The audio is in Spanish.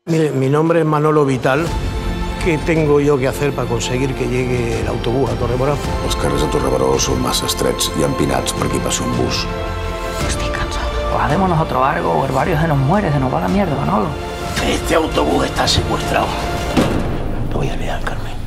Mire, mi nombre es Manolo Vital. ¿Qué tengo yo que hacer para conseguir que llegue el autobús a Torrebaró? Els carrers de Torrebaró són massa estrets i empinats per aquí passi un bus. Estoy cansada. Pues hacemos nosotros algo, o el barrio se nos muere, se nos va la mierda, Manolo. Este autobús está secuestrado. Te voy a liar, Carmen.